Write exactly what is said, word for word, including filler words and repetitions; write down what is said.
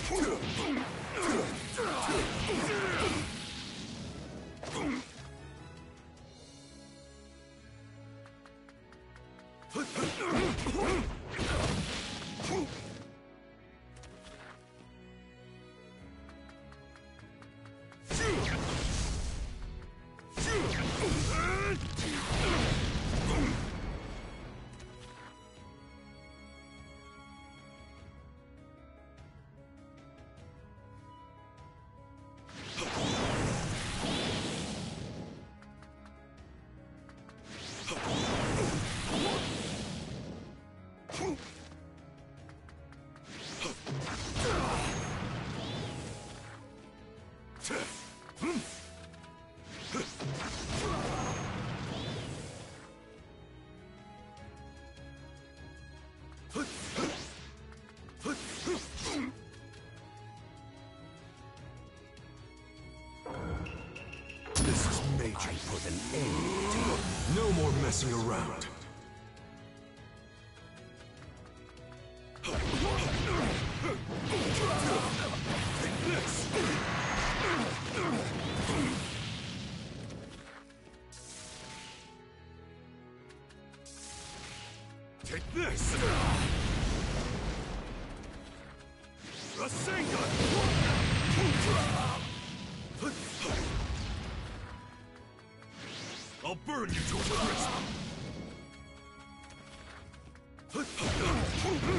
This is major. I put an end to it. No more messing around. Take this! Take this! Rasengan! I'll burn you to a crisp!